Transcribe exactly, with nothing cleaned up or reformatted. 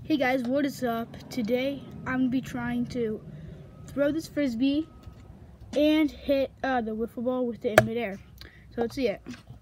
Hey guys, what is up? Today I'm going to be trying to throw this Frisbee and hit uh, the wiffle ball with it in midair. So let's see it.